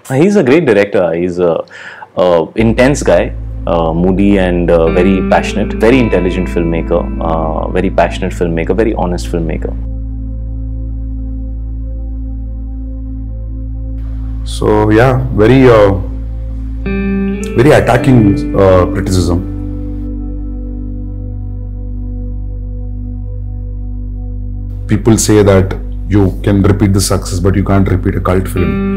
He's a great director. He's a intense guy, moody and very passionate, very intelligent filmmaker, very passionate filmmaker, very honest filmmaker. So yeah, very attacking criticism. People say that you can repeat the success, but you can't repeat a cult film.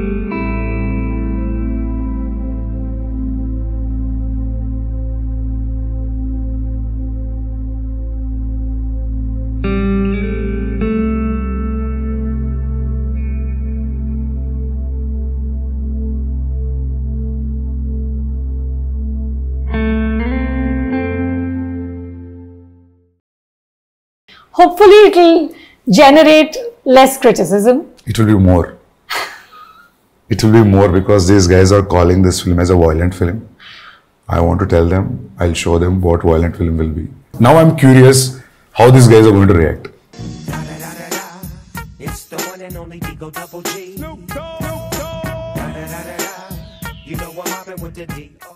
Hopefully it will generate less criticism. It will be more. It will be more because these guys are calling this film as a violent film. I want to tell them, I'll show them what violent film will be. Now I'm curious how these guys are going to react. It's the one and only Digo Double G. You know I'm mobbing with the D.